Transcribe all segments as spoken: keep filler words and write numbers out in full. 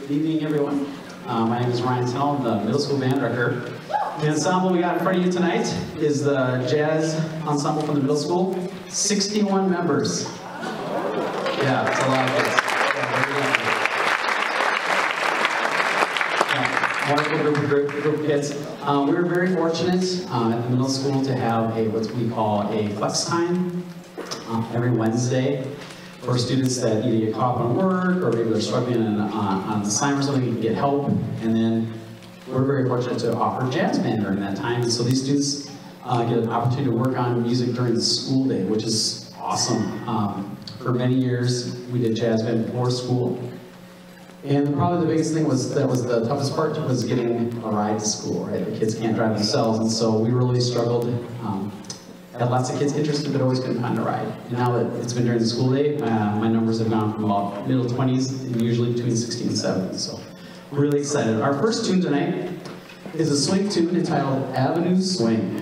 Good evening, everyone. Uh, my name is Ryan Tennell. I'm the middle school band director. The ensemble we got in front of you tonight is the jazz ensemble from the middle school. sixty-one members. Yeah, it's a lot of kids. Yeah, wonderful group of, group, group of kids. Uh, we were very fortunate uh, at the middle school to have a what we call a flex time uh, every Wednesday for students that either get caught up on work or maybe they're struggling on, on, on an assignment or something, you can get help. And then we're very fortunate to offer jazz band during that time. And so these students uh, get an opportunity to work on music during the school day, which is awesome. Um, for many years, we did jazz band before school. And probably the biggest thing was, that was the toughest part, was getting a ride to school, right? The kids can't drive themselves, and so we really struggled. Um, had lots of kids interested, but always couldn't find a ride. And now that it's been during the school day, uh, my numbers have gone from about middle twenties and usually between sixty and seventy. So we're really excited. Our first tune tonight is a swing tune entitled Avenue Swing.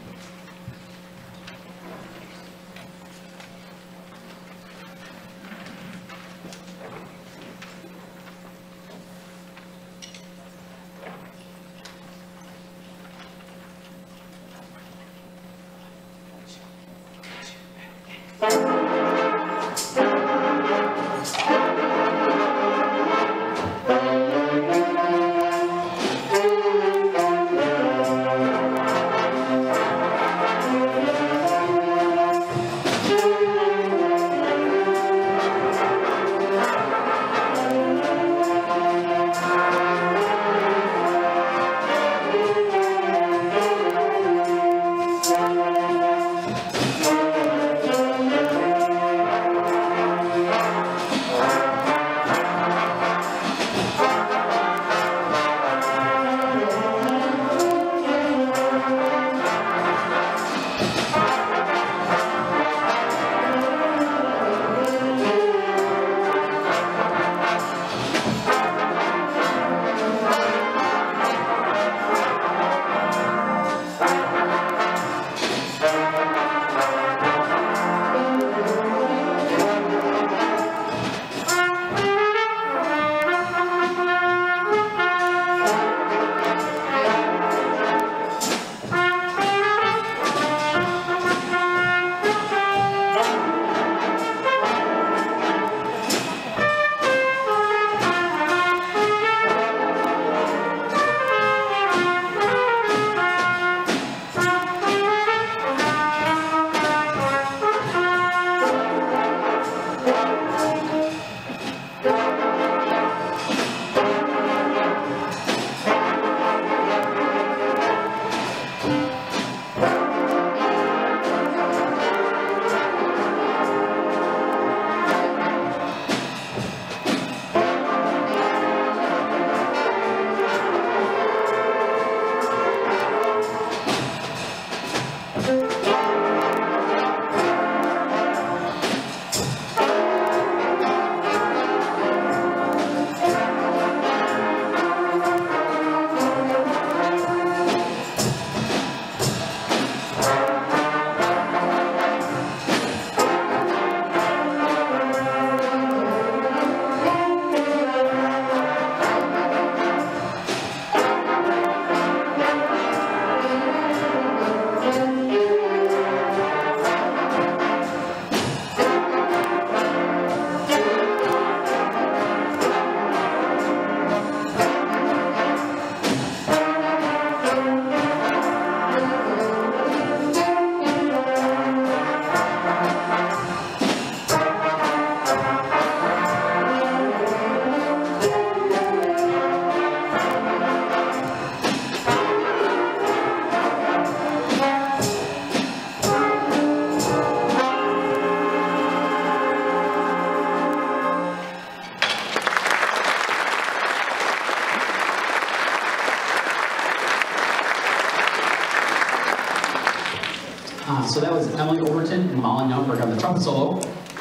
Uh, so that was Emily Overton and Molly Youngberg on the trumpet solo.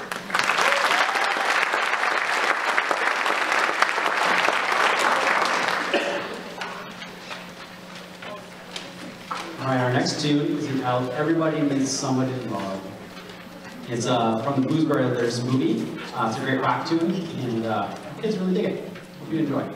All right, our next tune is entitled Everybody Needs Somebody to Love. It's uh, from the Blues Brothers movie. Uh, it's a great rock tune, and uh, kids really dig it. You enjoy.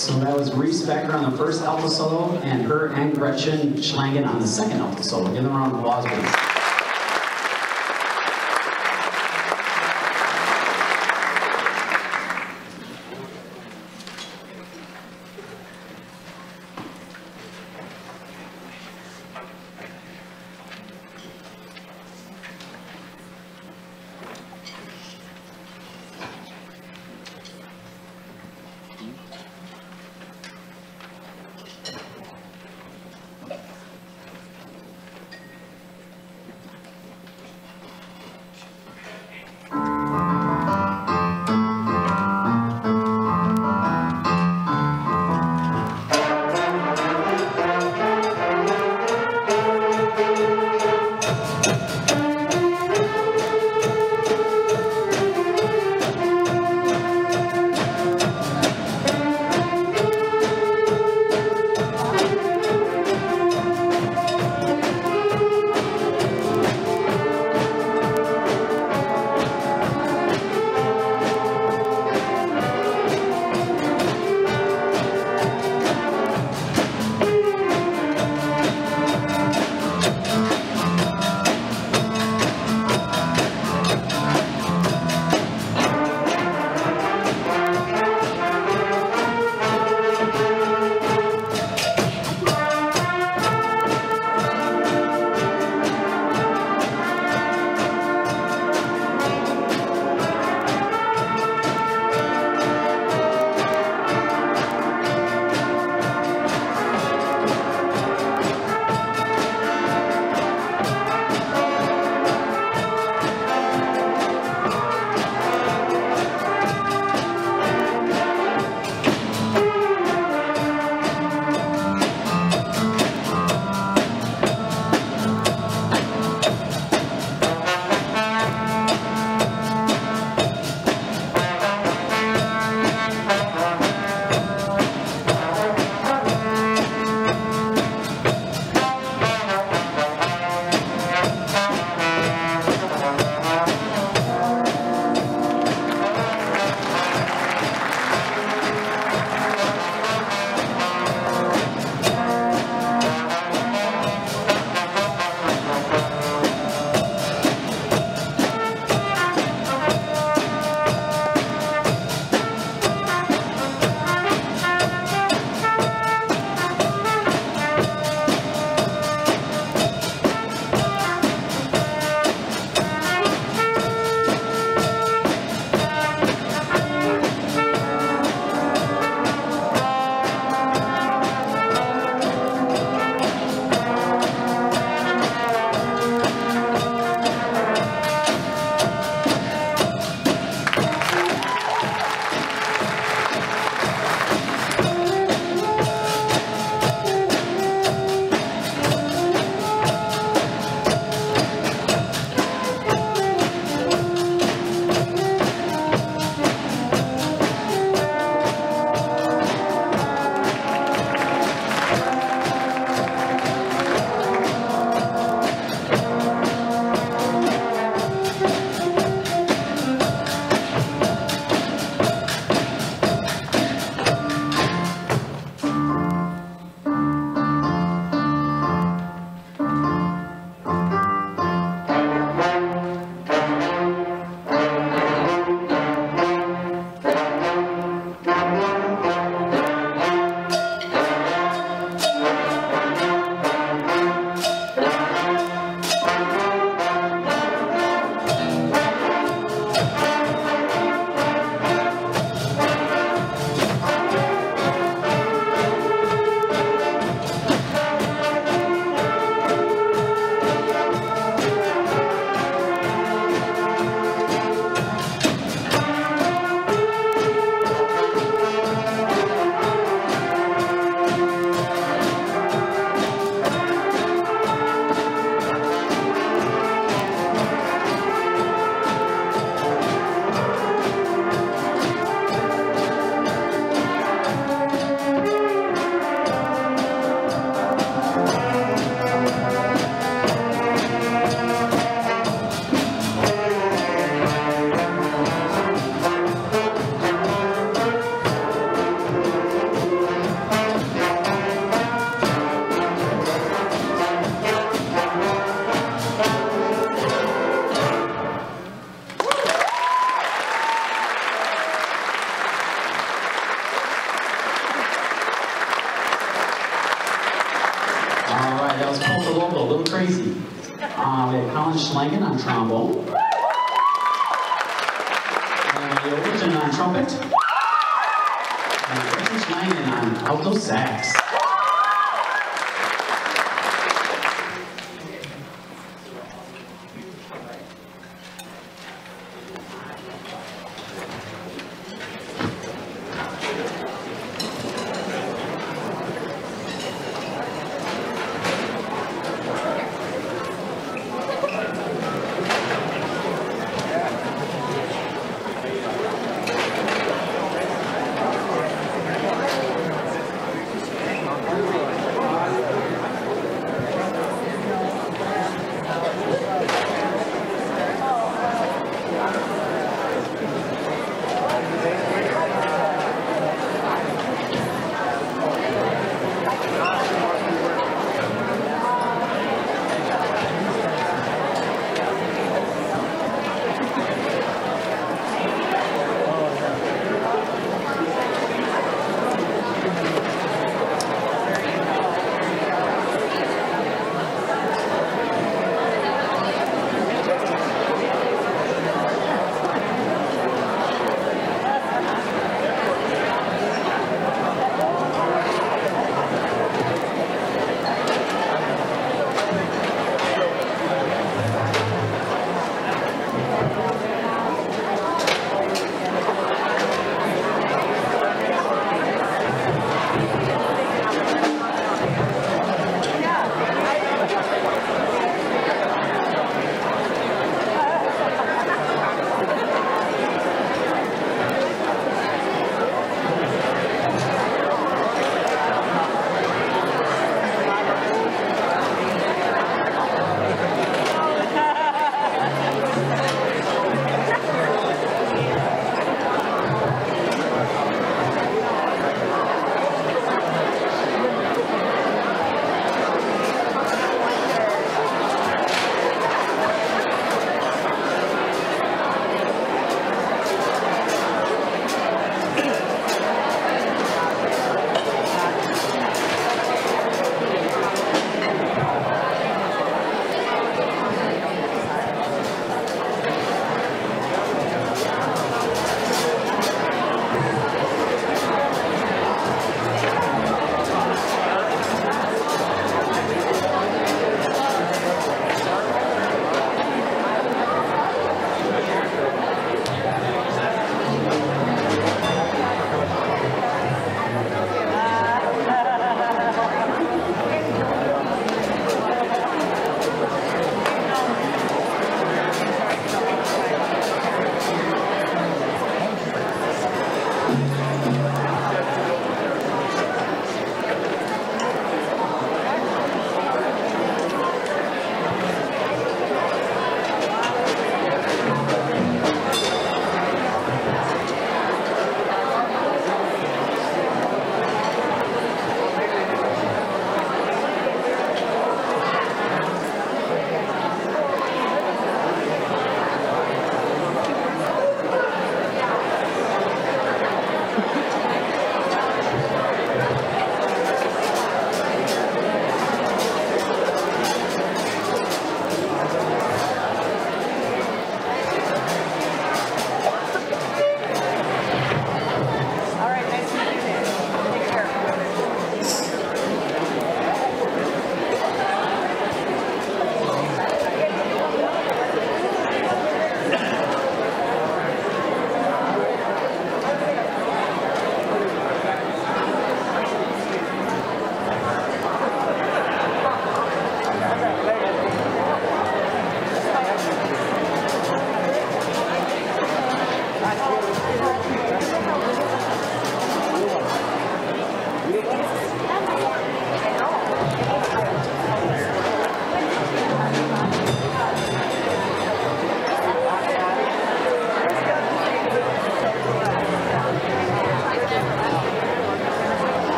So that was Reese Becker on the first alto solo, and her and Gretchen Schlangen on the second alto solo. Give them a round of applause, please. little crazy. Um, we have Colin Schlangen on trombone. And Overton on trumpet. And Richard Schlangen on alto sax.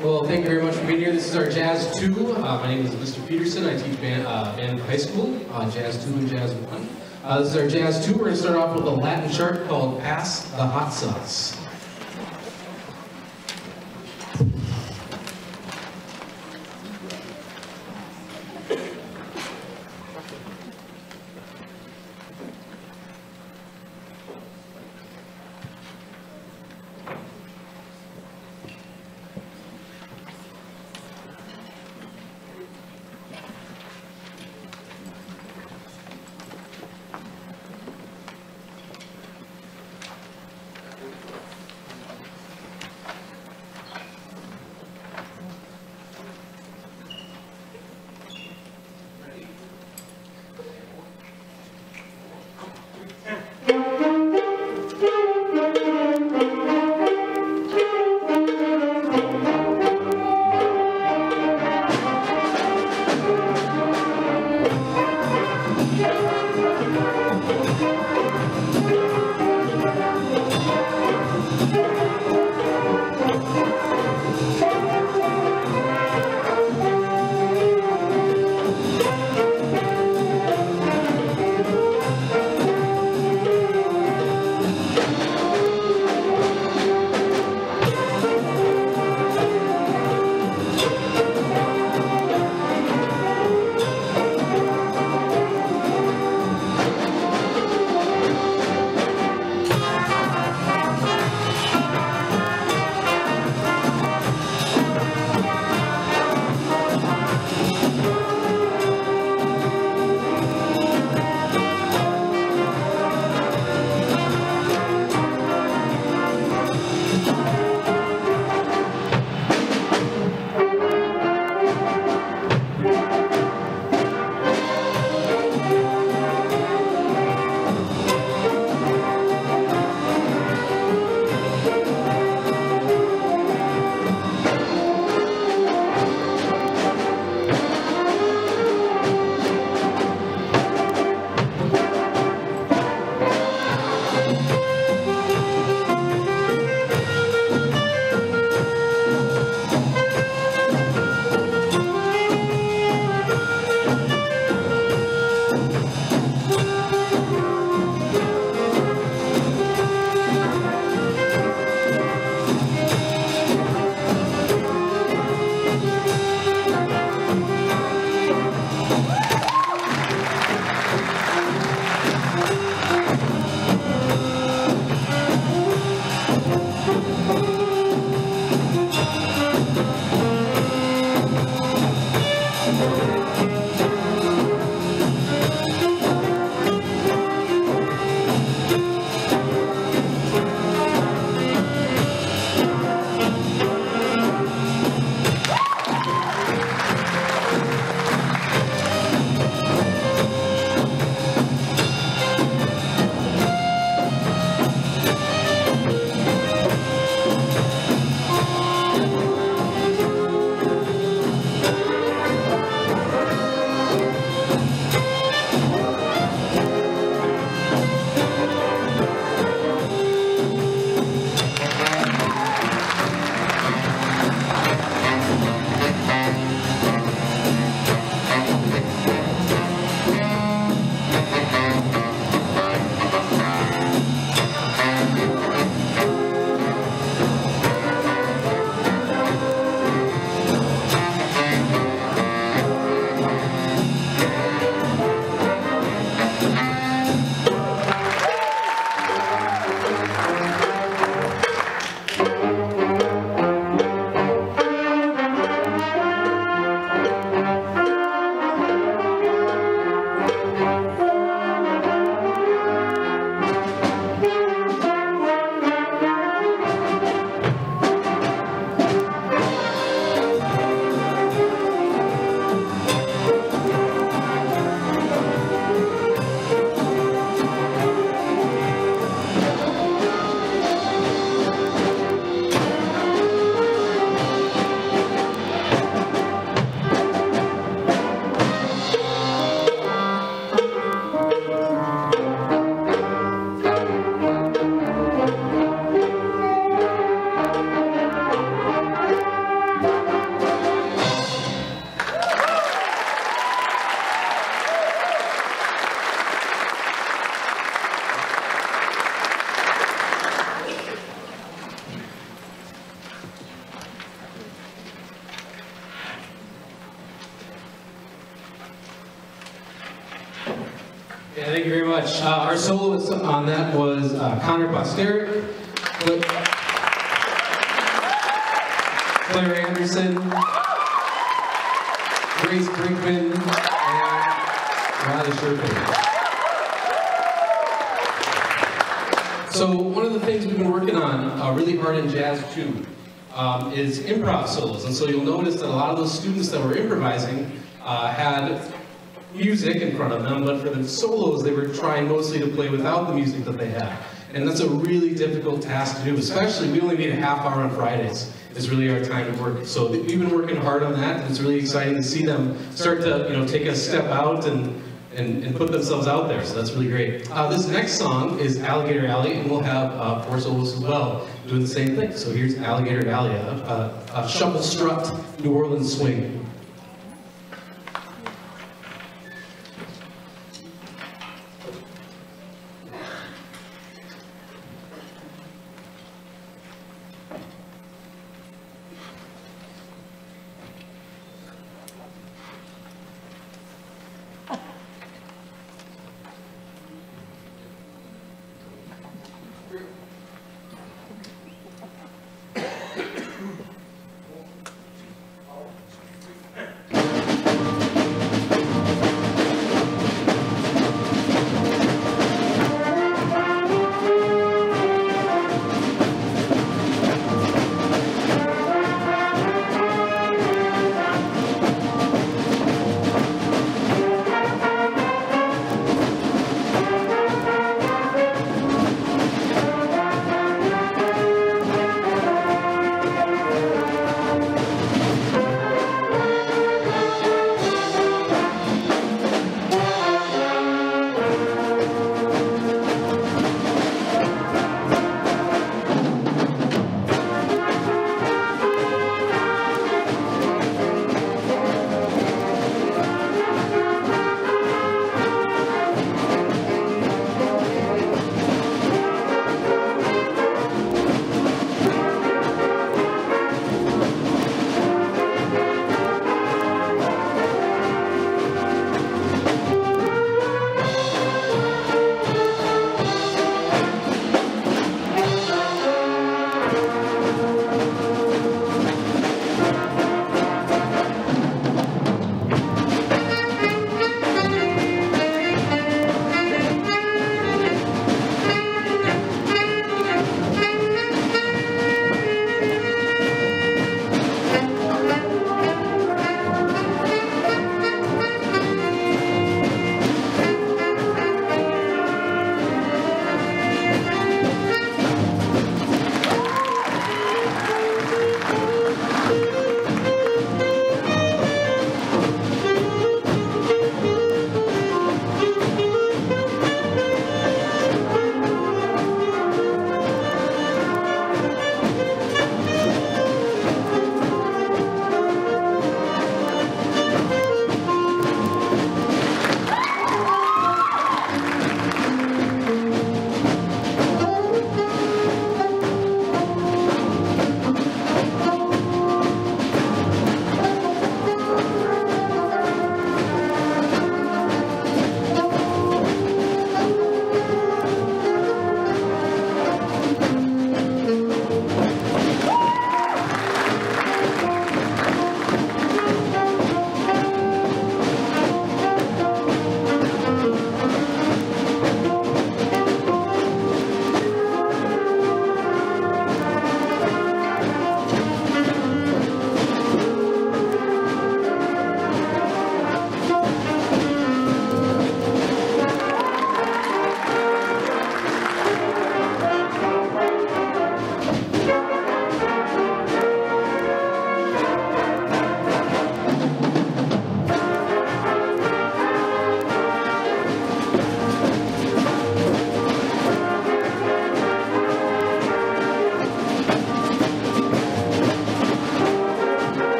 Well, thank you very much for being here. This is our Jazz two. Uh, my name is Mister Peterson. I teach band, uh, band at high school, uh, Jazz two and Jazz one. Uh, this is our Jazz two. We're going to start off with a Latin chart called Pass the Hot Sauce. thank you very much. Uh, our soloist on that was uh, Connor Bosterick, Claire Anderson, Grace Brinkman, and Riley Sherman. So one of the things we've been working on uh, really hard in Jazz two um, is improv solos. And so you'll notice that a lot of those students that were improvising uh, had music in front of them, but for the solos they were trying mostly to play without the music that they had. And that's a really difficult task to do, especially we only meet a half hour on Fridays. It's really our time to work. So we've been working hard on that, and it's really exciting to see them start to, you know, take a step out and And, and put themselves out there, so that's really great. Uh, this next song is Alligator Alley, and we'll have uh, four solos as well doing the same thing. So here's Alligator Alley, a, a, a shuffle strut New Orleans swing.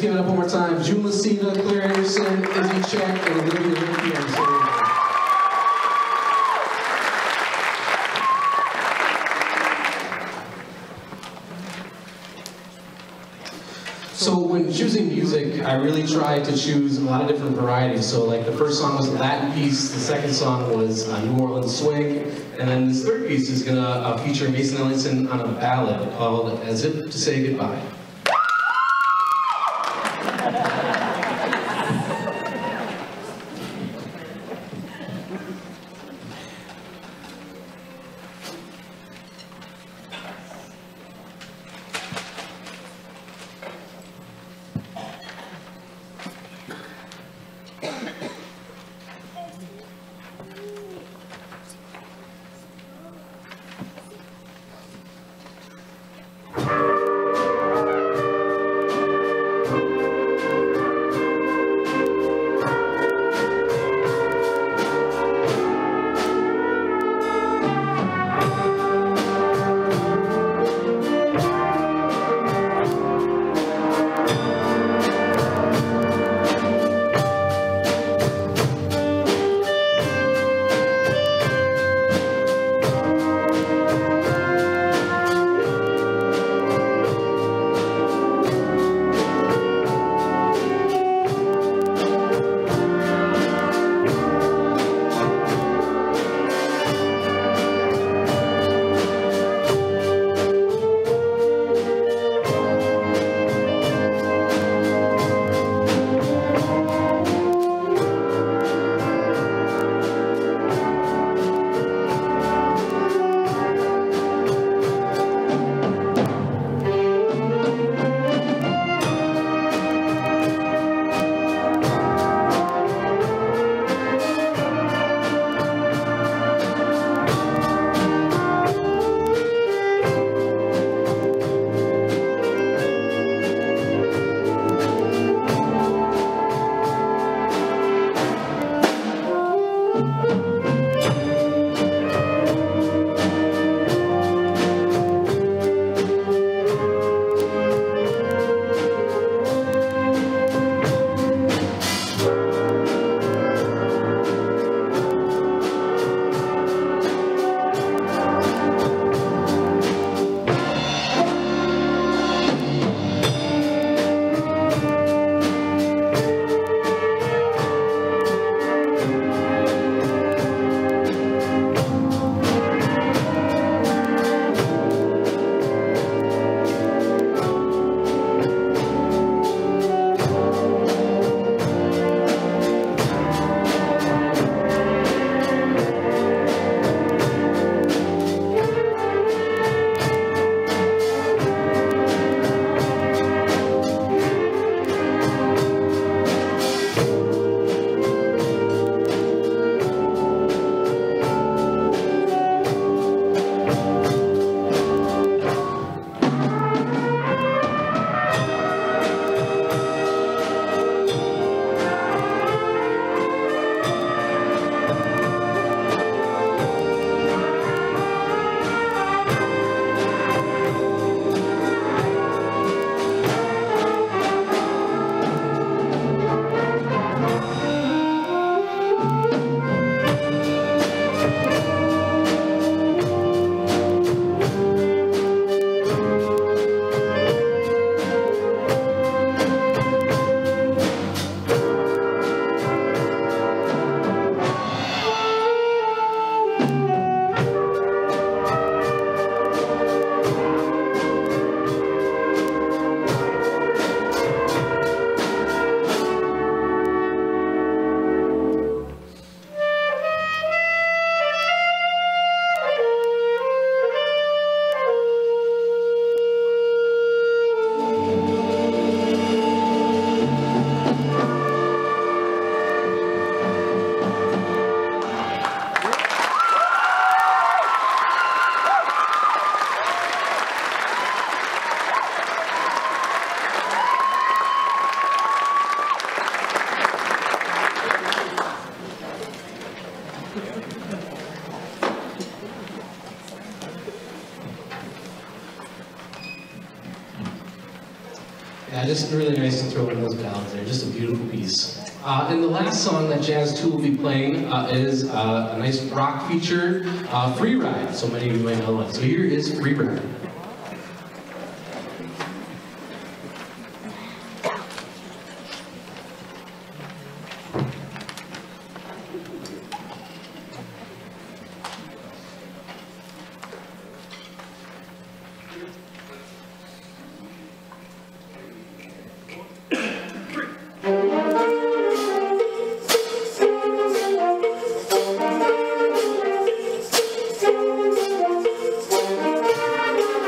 give it up one more time. June Lucina, Claire Anderson, Izzy Check, and Olivia Ricky on stage. So when choosing music, I really tried to choose a lot of different varieties. So like the first song was a Latin piece, the second song was a New Orleans swing, and then this third piece is gonna uh, feature Mason Ellington on a ballad called As If to Say Goodbye. Yeah, just really nice to throw in those ballads there. Just a beautiful piece. Uh, and the last song that Jazz two will be playing uh, is uh, a nice rock feature, uh, Free Ride. So many of you might know it. So here is Free Ride. Thank you.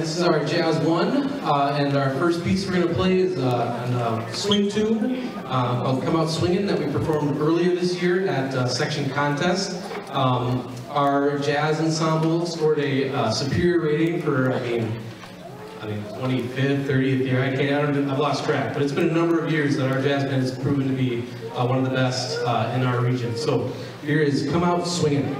this is our Jazz One, uh, and our first piece we're going to play is uh, a uh, swing tune uh, called Come Out Swingin' that we performed earlier this year at uh, Section Contest. Um, our jazz ensemble scored a uh, superior rating for, I mean, I mean, twenty-fifth, thirtieth year. I can't, I don't, I've lost track, but it's been a number of years that our jazz band has proven to be uh, one of the best uh, in our region. So here is Come Out Swingin'.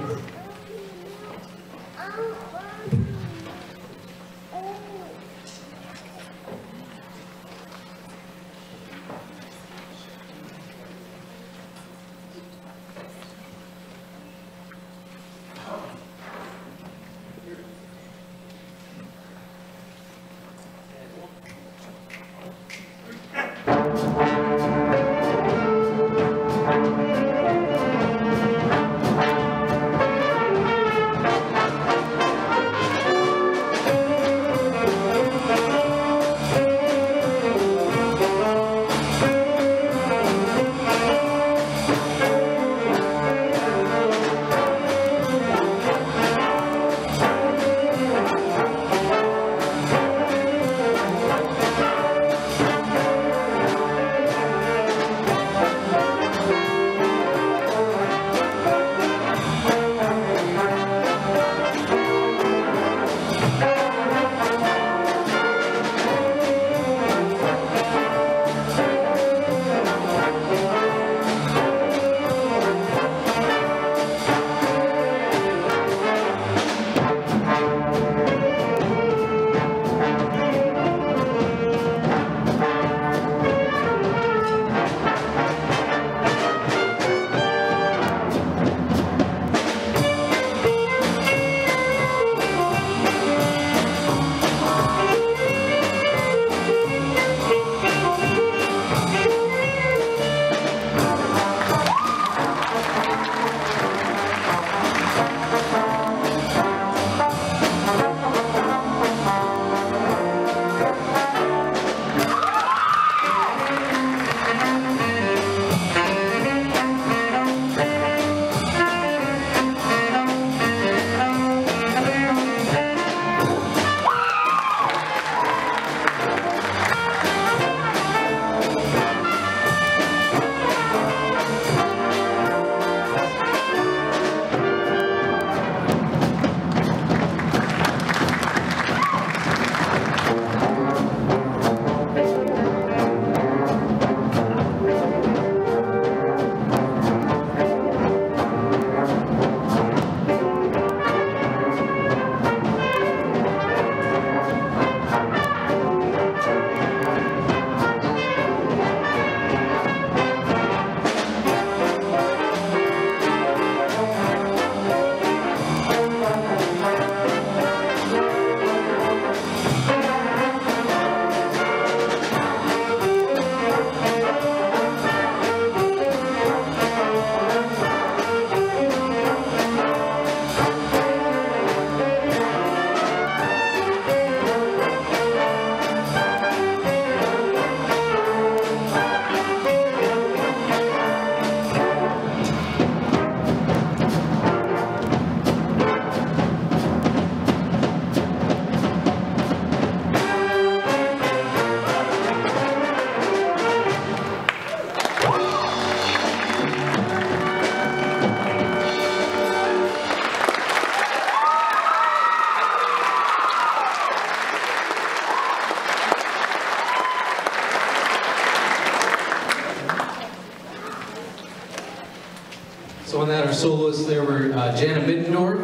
So on that, our soloists there were uh, Jana Middendorf,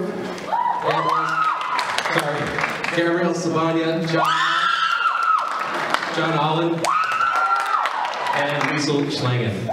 sorry, Gabrielle Sabanya, John, John Allen, and Liesl Schlangen.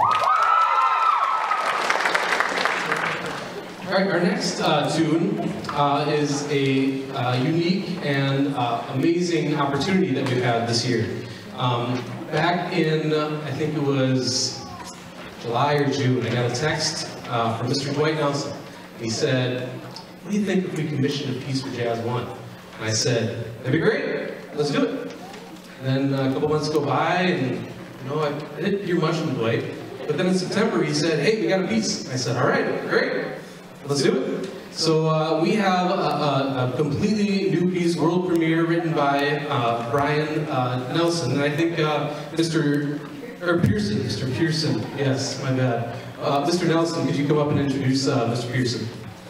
All right, our next uh, tune uh, is a uh, unique and uh, amazing opportunity that we've had this year. Um, back in, uh, I think it was July or June, I got a text uh, from Mister Dwight Nelson. He said, "What do you think if we commissioned a piece for Jazz One?" And I said, "That'd be great, let's do it." And then uh, a couple months go by, and you know, I, I didn't hear much from Dwight. But then in September, he said, "Hey, we got a piece." I said, "All right, great, let's do it." So uh, we have a, a, a completely new piece world premiere written by uh, Brian uh, Nelson. And I think uh, Mister or Pearson, Mister Pearson, yes, my bad. Uh, Mister Nelson, could you come up and introduce uh, Mister Pearson?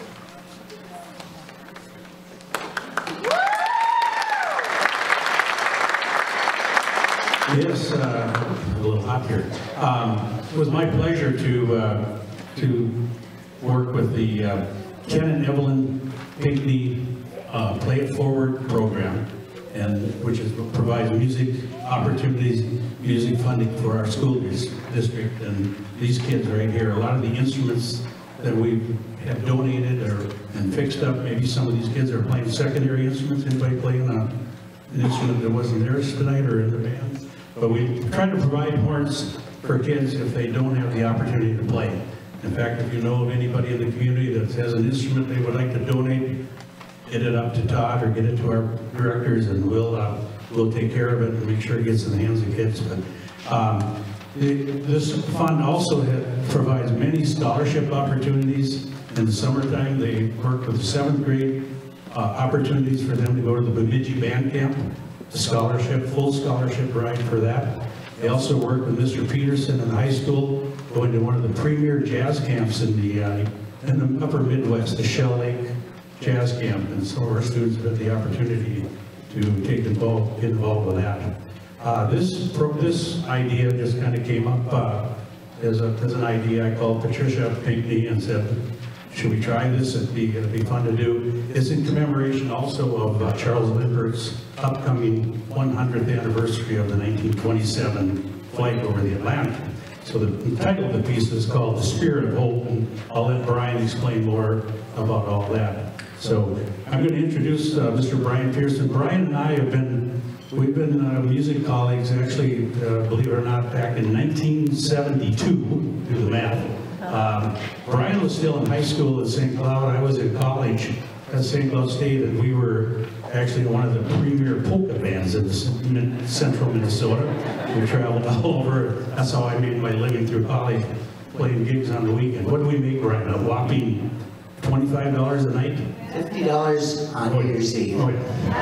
Yes, uh, a little hot here. Um, it was my pleasure to uh, to work with the uh, Ken and Evelyn Pinckney uh, Play It Forward program, and which is provides music opportunities, music funding for our school dis district, and these kids right here. A lot of the instruments that we have donated or and fixed up. Maybe some of these kids are playing secondary instruments. Anybody playing uh, an instrument that wasn't theirs tonight or in the band? But we try to provide horns for kids if they don't have the opportunity to play. In fact, if you know of anybody in the community that has an instrument they would like to donate, get it up to Todd or get it to our directors, and we'll uh, we'll take care of it and make sure it gets in the hands of kids. But um, the, this fund also ha provides many scholarship opportunities. In the summertime, they work with the seventh grade uh, opportunities for them to go to the Bemidji Band Camp. Scholarship, full scholarship ride for that. They also work with Mister Peterson in high school, going to one of the premier jazz camps in the uh, in the upper Midwest, the Shell Lake Jazz Camp, and so our students have had the opportunity to take involved, get involved with that. Uh, this pro this idea just kind of came up uh, as, a, as an idea. I called Patricia Pinckney and said, should we try this? It'd be, it'd be fun to do. It's in commemoration also of uh, Charles Lindbergh's upcoming one hundredth anniversary of the nineteen twenty-seven flight over the Atlantic. So the, the title of the piece is called The Spirit of Hope, and I'll let Brian explain more about all that. So I'm going to introduce uh, Mister Brian Pearson. Brian and I have been, we've been uh, music colleagues, actually, uh, believe it or not, back in nineteen seventy-two, do the math. Um, Brian was still in high school at Saint Cloud. I was in college at Saint Cloud State, and we were actually one of the premier polka bands in central Minnesota. We traveled all over. That's how I made my living through college, playing gigs on the weekend. What do we make, Brian? A whopping twenty-five dollars a night? fifty dollars on New Year's Eve. Oh,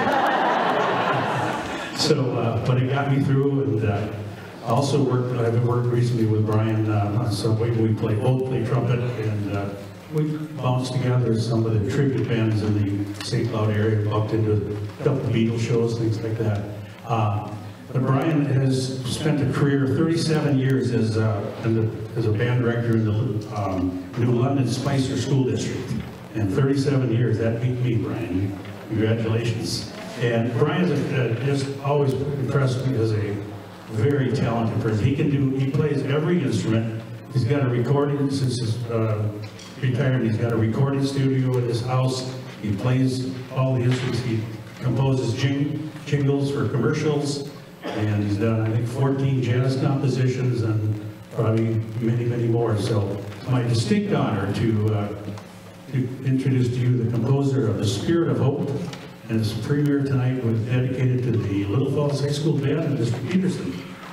yeah. So, uh, but it got me through, and uh, I also worked, I've worked recently with Brian uh, on some way we play, both play trumpet, and uh, we bounced together some of the tribute bands in the Saint Cloud area, bumped into a couple of Beatles shows, things like that. Uh, but Brian has spent a career, thirty-seven years as, uh, the, as a band director in the um, New London Spicer School District. And thirty-seven years, that beat me, Brian. Congratulations. And Brian uh, just always impressed me as a very talented person. He can do, he plays every instrument. He's got a recording, since his uh, retirement, he's got a recording studio in his house. He plays all the instruments. He composes jing, jingles for commercials. And he's done, I think, fourteen jazz compositions and probably many, many more. So it's my distinct honor to, uh, to introduce to you the composer of The Spirit of Hope. And this premiere tonight was dedicated to the Little Falls High School Band and Mister Peterson.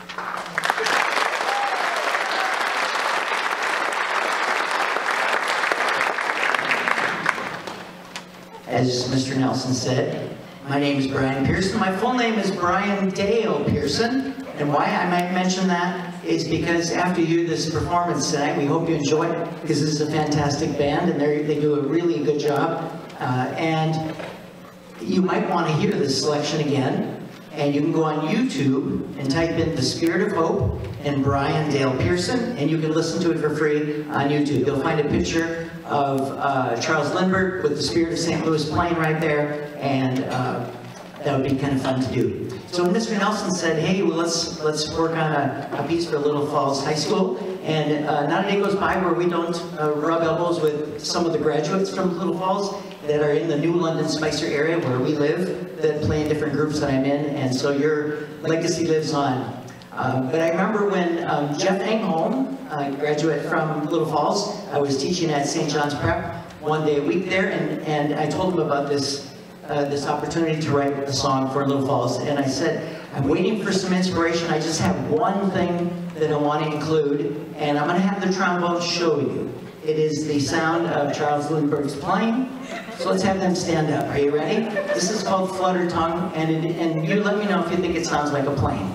As Mister Nelson said, my name is Brian Pearson. My full name is Brian Dale Pearson. And why I might mention that is because after you this performance tonight, we hope you enjoy it, because this is a fantastic band and they do a really good job. Uh, and you might want to hear this selection again, and you can go on YouTube and type in The Spirit of Hope and Brian Dale Pearson, and you can listen to it for free on YouTube. You'll find a picture of uh, Charles Lindbergh with the Spirit of Saint Louis playing right there, and uh, that would be kind of fun to do. So when Mister Nelson said, hey, well, let's, let's work on a, a piece for Little Falls High School, and uh, not a day goes by where we don't uh, rub elbows with some of the graduates from Little Falls that are in the New London Spicer area where we live, that play in different groups that I'm in, and so your legacy lives on. Uh, but I remember when um, Jeff Engholm, a graduate from Little Falls, I was teaching at Saint John's Prep one day a week there, and, and I told him about this, uh, this opportunity to write a song for Little Falls, and I said, I'm waiting for some inspiration. I just have one thing that I want to include, and I'm going to have the trombone show you. It is the sound of Charles Lindbergh's playing, So let's have them stand up. Are you ready? This is called Flutter Tongue, and, it, and you let me know if you think it sounds like a plane.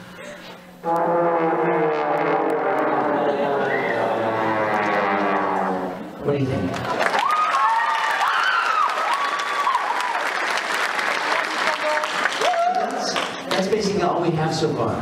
What do you think? That's, that's basically all we have so far.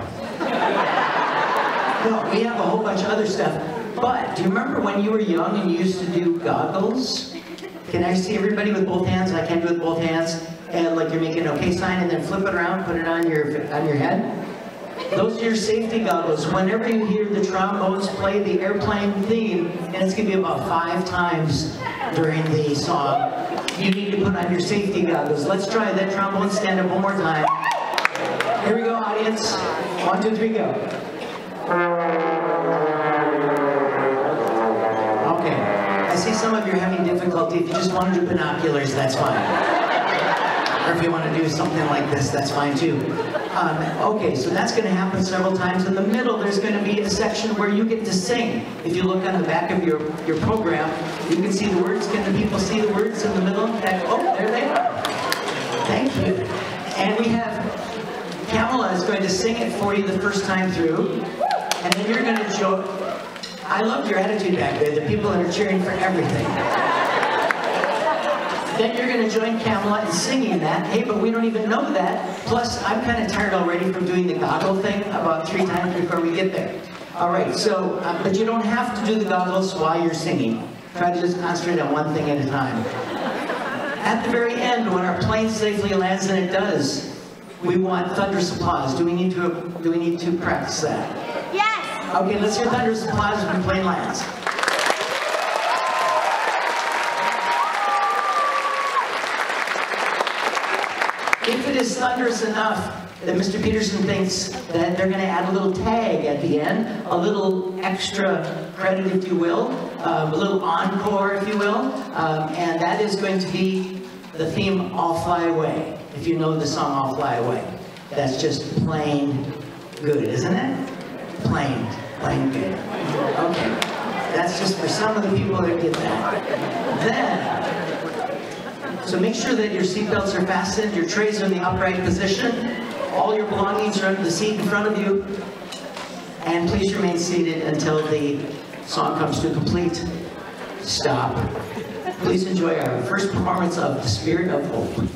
No, we have a whole bunch of other stuff. But do you remember when you were young and you used to do goggles? Can I see everybody with both hands? I can do it with both hands. And like you're making an okay sign and then flip it around, put it on your, on your head. Those are your safety goggles. Whenever you hear the trombones play the airplane theme, and it's going to be about five times during the song, you need to put on your safety goggles. Let's try that trombone stand up one more time. Here we go, audience. One, two, three, go. Okay. I see some of you are having difficulty. If you just want to do binoculars, that's fine. Or if you want to do something like this, that's fine too. Um, okay, so that's going to happen several times. In the middle, there's going to be a section where you get to sing. If you look on the back of your, your program, you can see the words. Can the people see the words in the middle? Oh, there they are. Thank you. And we have, Kamala is going to sing it for you the first time through. And then you're going to join. I loved your attitude back there. The people that are cheering for everything. Then you're going to join Kamala in singing that. Hey, but we don't even know that. Plus, I'm kind of tired already from doing the goggle thing about three times before we get there. All right, so, uh, but you don't have to do the goggles while you're singing. Try to just concentrate on one thing at a time. At the very end, when our plane safely lands, and it does, we want thunderous applause. Do we need to, do we need to practice that? Yes! Okay, let's hear thunderous applause when the plane lands. If it is thunderous enough that Mister Peterson thinks that they're going to add a little tag at the end, a little extra credit, if you will, um, a little encore, if you will, um, and that is going to be the theme, I'll Fly Away. If you know the song, I'll Fly Away. That's just plain good, isn't it? Plain, plain good. Okay. That's just for some of the people that get that. Then, so make sure that your seatbelts are fastened, your trays are in the upright position, all your belongings are under the seat in front of you, and please remain seated until the song comes to a complete stop. Please enjoy our first performance of The Spirit of Hope.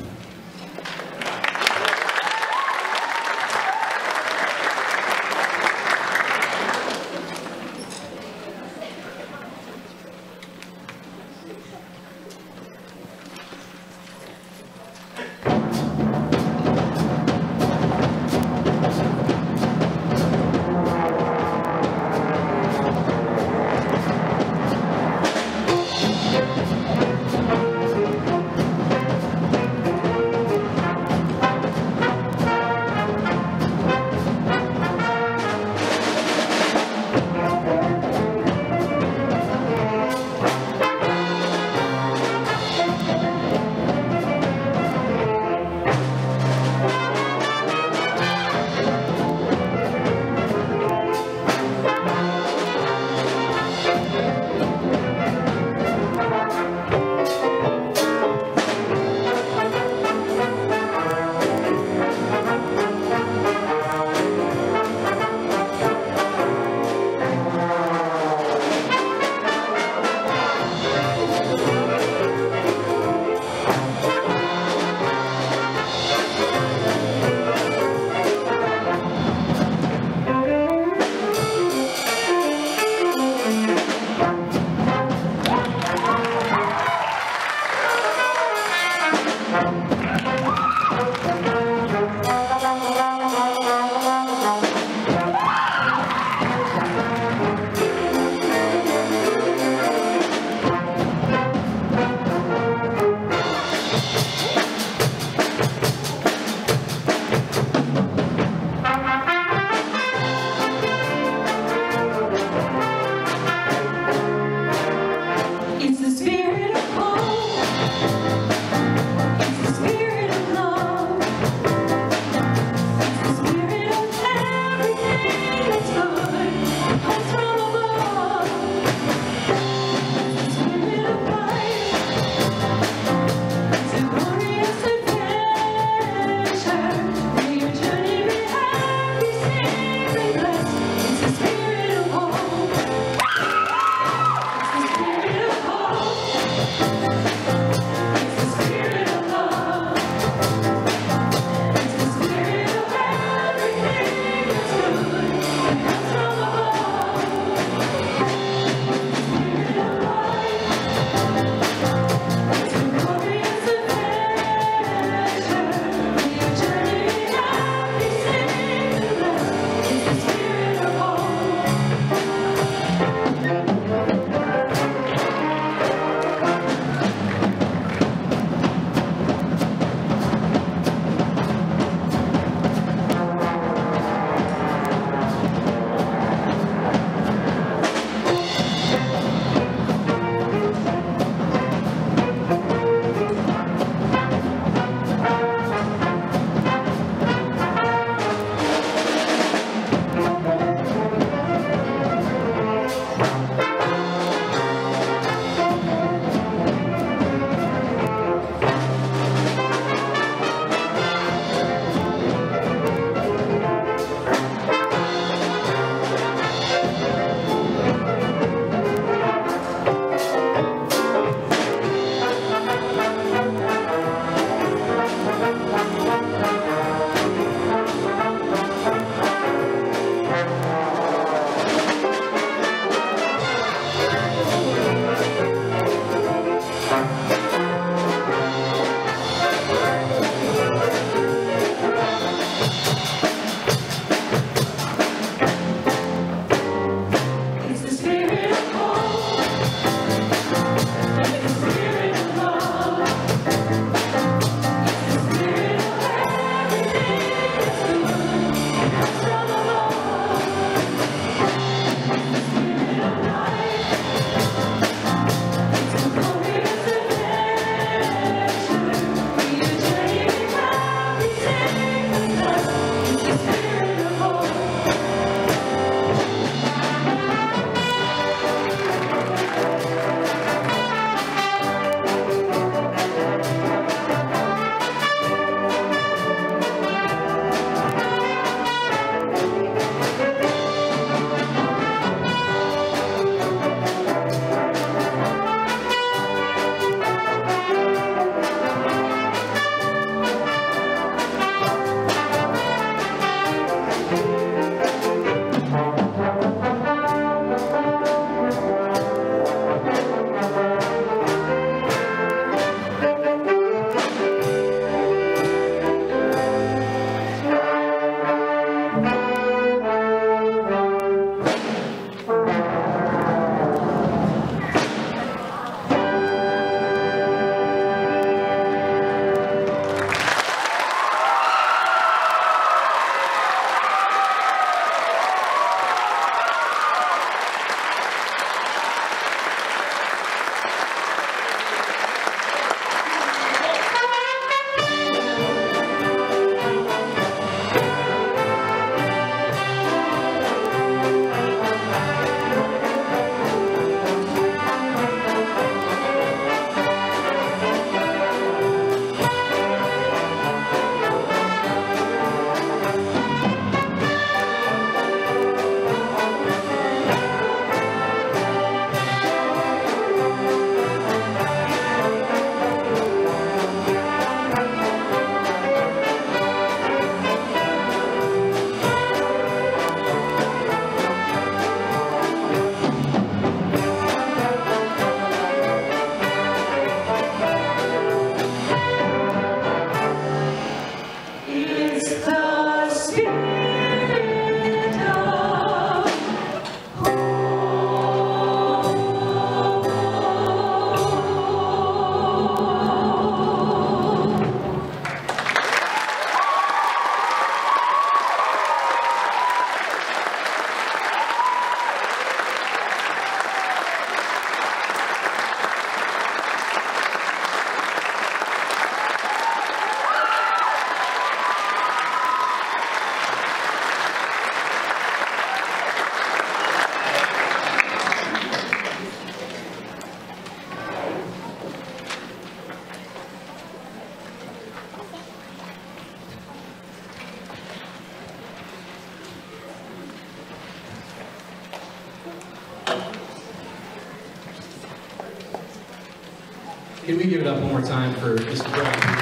Can we give it up one more time for Mister Brian?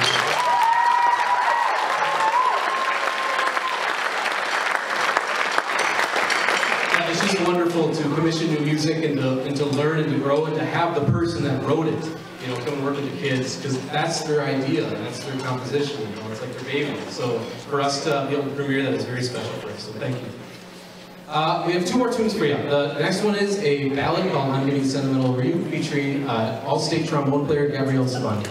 It's just wonderful to commission new music and to, and to learn and to grow and to have the person that wrote it, you know, come and work with the kids, because that's their idea and that's their composition, you know, it's like their baby. So for us to be able to premiere that is very special for us, so thank you. Uh, we have two more tunes for you. The next one is a ballad called I'm Getting Sentimental Over You, featuring uh, all-state trombone player Gabrielle Savani.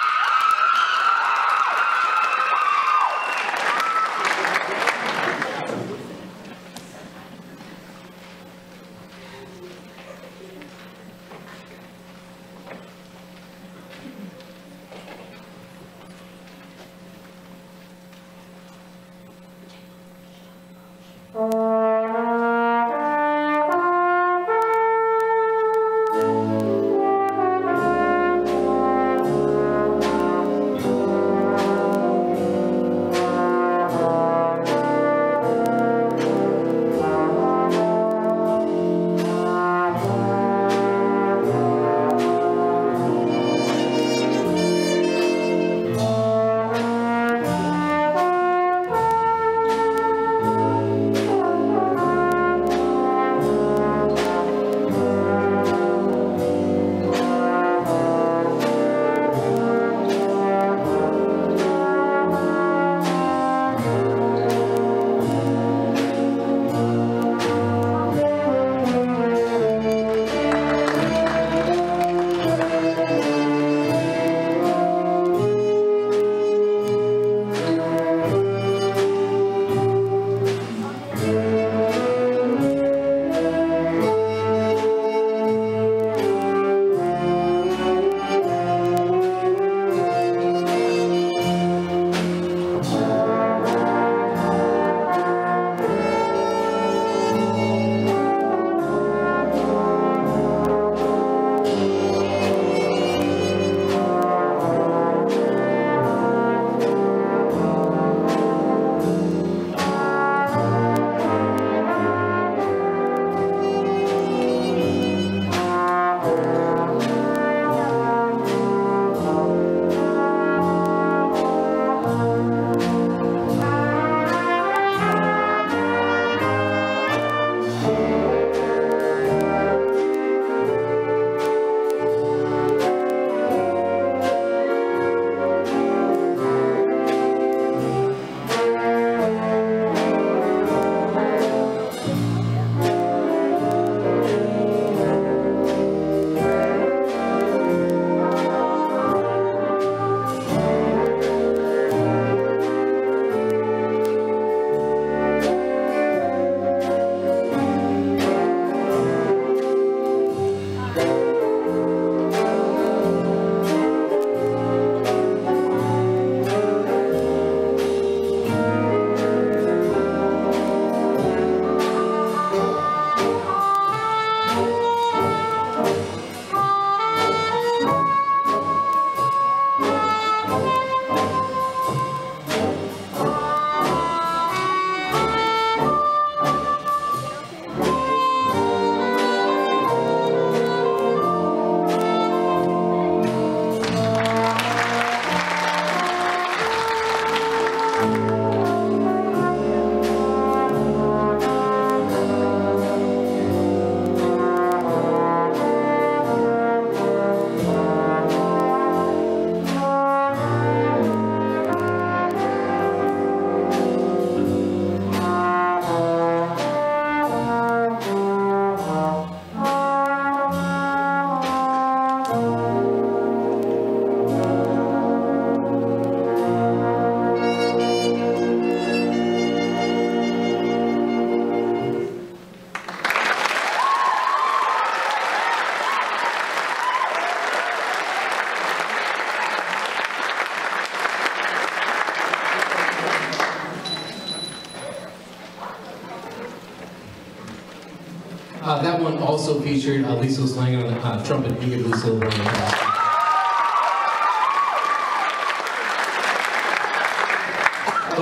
Uh, that one also featured uh, Lisa Slang on the uh, trumpet. You give Lisa a round of applause.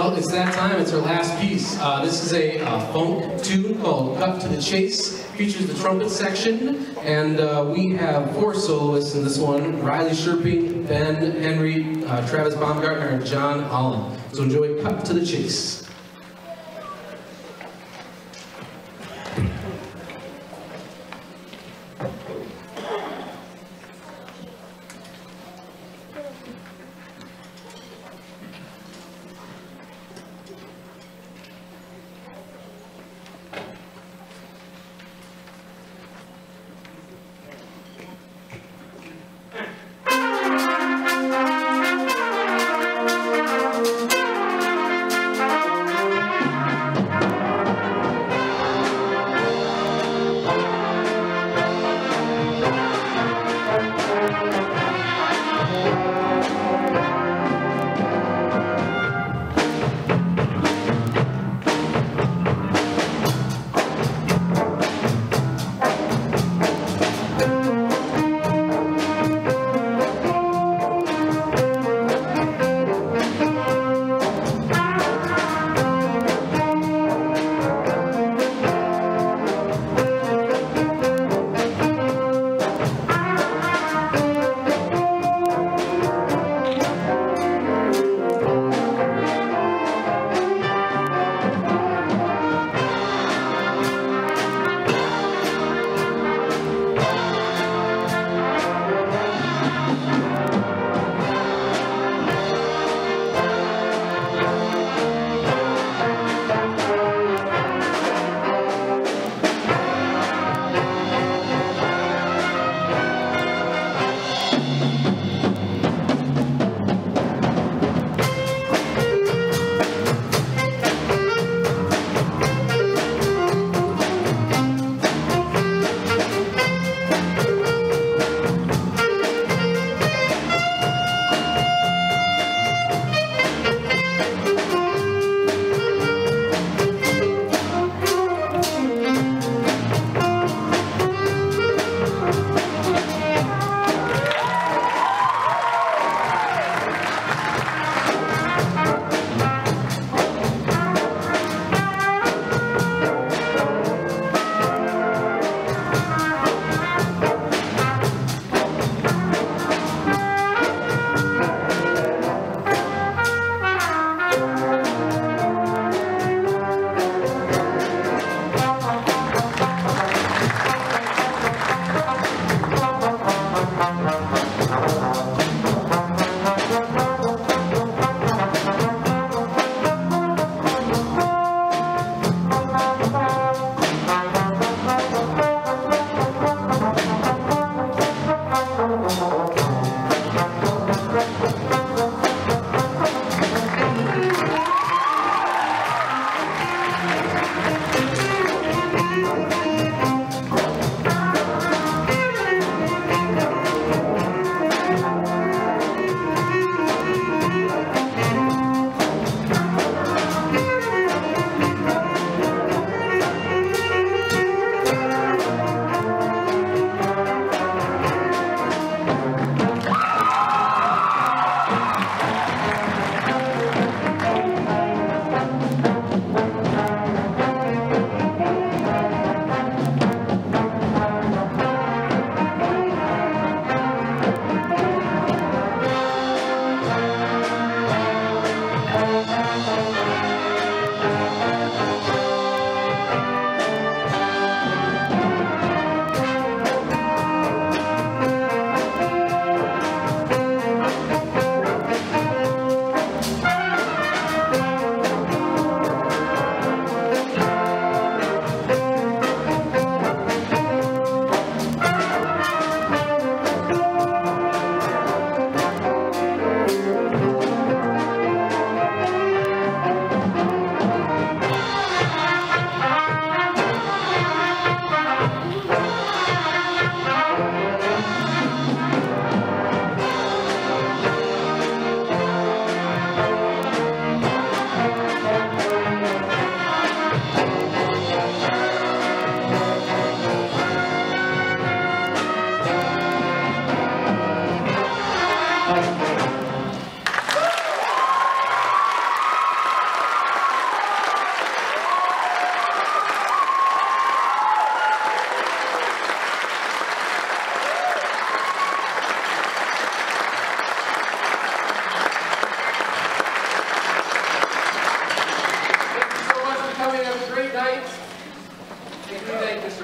Well, it's that time. It's our last piece. Uh, this is a uh, funk tune called Cut to the Chase. Features the trumpet section, and uh, we have four soloists in this one: Riley Sherping, Ben Henry, uh, Travis Baumgartner, and John Holland. So enjoy Cut to the Chase. Thank you.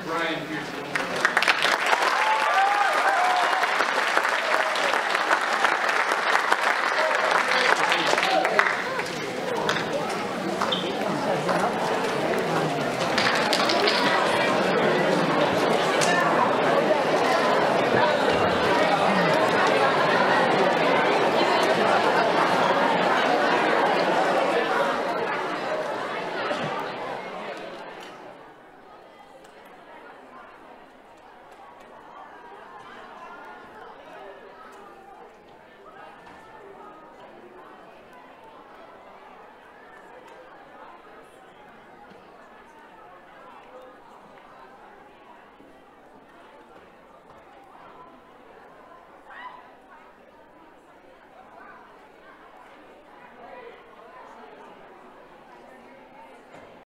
Brian Pearson.